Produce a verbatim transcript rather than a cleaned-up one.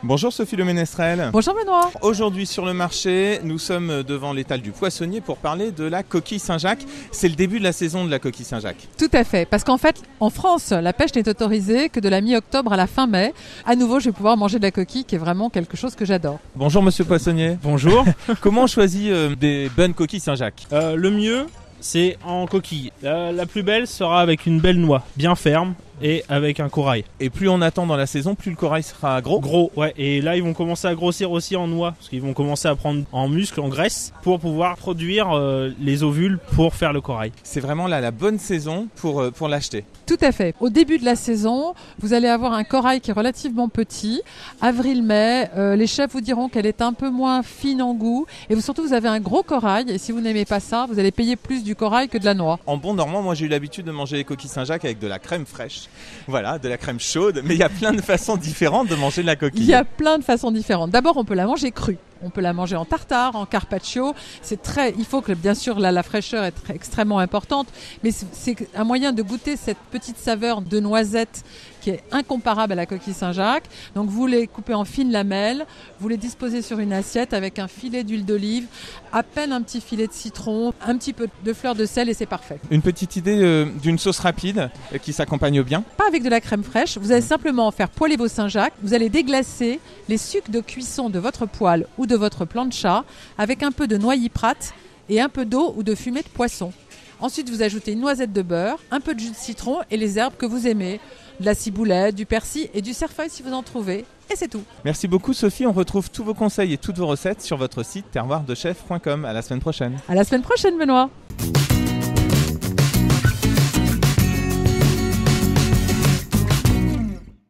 Bonjour Sophie Le Ménestrel. Bonjour Benoît. Aujourd'hui sur le marché, nous sommes devant l'étal du poissonnier pour parler de la coquille Saint-Jacques. C'est le début de la saison de la coquille Saint-Jacques. Tout à fait, parce qu'en fait, en France, la pêche n'est autorisée que de la mi-octobre à la fin mai. À nouveau, je vais pouvoir manger de la coquille, qui est vraiment quelque chose que j'adore. Bonjour Monsieur Poissonnier. Bonjour. Comment on choisit euh, des bonnes coquilles Saint-Jacques? euh, Le mieux, c'est en coquille. La, la plus belle sera avec une belle noix, bien ferme et avec un corail. Et plus on attend dans la saison, plus le corail sera gros. Gros, ouais. Et là, ils vont commencer à grossir aussi en noix, parce qu'ils vont commencer à prendre en muscle, en graisse, pour pouvoir produire euh, les ovules pour faire le corail. C'est vraiment là la bonne saison pour, euh, pour l'acheter. Tout à fait. Au début de la saison, vous allez avoir un corail qui est relativement petit. Avril-mai, euh, les chefs vous diront qu'elle est un peu moins fine en goût. Et vous, surtout, vous avez un gros corail. Et si vous n'aimez pas ça, vous allez payer plus du corail que de la noix. En bon normand, moi j'ai eu l'habitude de manger les coquilles Saint-Jacques avec de la crème fraîche. Voilà, de la crème chaude. Mais il y a plein de façons différentes de manger de la coquille. Il y a plein de façons différentes. D'abord, on peut la manger crue. On peut la manger en tartare, en carpaccio. C'est très, il faut que bien sûr la, la fraîcheur est très, extrêmement importante, mais c'est, c'est un moyen de goûter cette petite saveur de noisette qui est incomparable à la coquille Saint-Jacques. Donc vous les coupez en fines lamelles, vous les disposez sur une assiette avec un filet d'huile d'olive, à peine un petit filet de citron, un petit peu de fleur de sel et c'est parfait. Une petite idée euh, d'une sauce rapide euh, qui s'accompagne bien. Pas avec de la crème fraîche, vous allez simplement faire poêler vos Saint-Jacques, vous allez déglacer les sucs de cuisson de votre poêle ou de votre plancha avec un peu de noilly prat et un peu d'eau ou de fumée de poisson. Ensuite, vous ajoutez une noisette de beurre, un peu de jus de citron et les herbes que vous aimez, de la ciboulette, du persil et du cerfeuil si vous en trouvez. Et c'est tout. Merci beaucoup Sophie, on retrouve tous vos conseils et toutes vos recettes sur votre site terroir de chef point com. À la semaine prochaine. À la semaine prochaine Benoît.